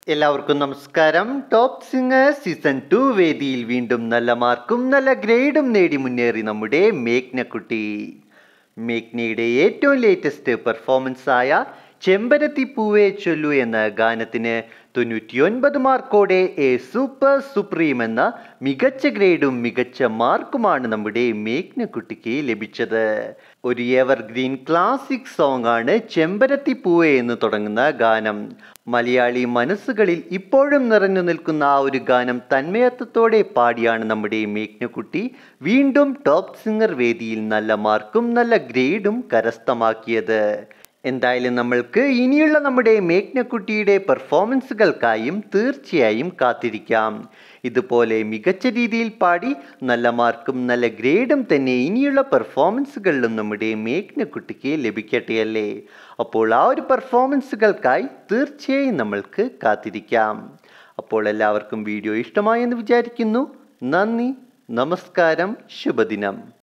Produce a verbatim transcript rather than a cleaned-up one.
എല്ലാവർക്കും നമസ്കാരം. Top singer season two വേദിയിൽ വീണ്ടും നല്ല മാർക്കും നല്ല ഗ്രേഡും നേടി മുന്നേറി നമ്മുടെ മേഘ്നക്കുട്ടി. മേഘ്നയുടെ ഏറ്റവും ലേറ്റസ്റ്റ് പെർഫോമൻസ് ആയ ചെമ്പരത്തി പൂവേ ചൊല്ലു എന്ന ഗാനത്തിന് തൊണ്ണൂറ്റിയൊൻപത് മാർക്കോടെ എ സൂപ്പർ സുപ്രീം എന്ന മികച്ച ഗ്രേഡും മികച്ച മാർക്കുമാണ് നമ്മുടെ മേഘ്നക്കുട്ടിക്ക് ലഭിച്ചത്. ഒരു എവർഗ്രീൻ ക്ലാസിക് സോങ് ആണ് ചെമ്പരത്തി പൂവേ എന്ന് തുടങ്ങുന്ന ഗാനം. മലയാളി മനസ്സുകളിൽ ഇപ്പോഴും നിറഞ്ഞു നിൽക്കുന്ന ആ ഒരു ഗാനം തന്മയത്വത്തോടെ പാടിയാണ് നമ്മുടെ മേഘ്നക്കുട്ടി വീണ്ടും ടോപ്പ് സിംഗർ വേദിയിൽ നല്ല മാർക്കും നല്ല ഗ്രേഡും കരസ്ഥമാക്കിയത്. എന്തായാലും നമ്മൾക്ക് ഇനിയുള്ള നമ്മുടെ മേഘ്നക്കുട്ടിയുടെ പെർഫോമൻസുകൾക്കായും തീർച്ചയായും കാത്തിരിക്കാം. ഇതുപോലെ മികച്ച രീതിയിൽ പാടി നല്ല മാർക്കും നല്ല ഗ്രേഡും തന്നെ ഇനിയുള്ള പെർഫോമൻസുകളിലും നമ്മുടെ മേഘ്നക്കുട്ടിക്ക് ലഭിക്കട്ടെ അല്ലേ. അപ്പോൾ ആ ഒരു പെർഫോമൻസുകൾക്കായി തീർച്ചയായും നമ്മൾക്ക് കാത്തിരിക്കാം. അപ്പോൾ എല്ലാവർക്കും വീഡിയോ ഇഷ്ടമായെന്ന് വിചാരിക്കുന്നു. നന്ദി, നമസ്കാരം, ശുഭദിനം.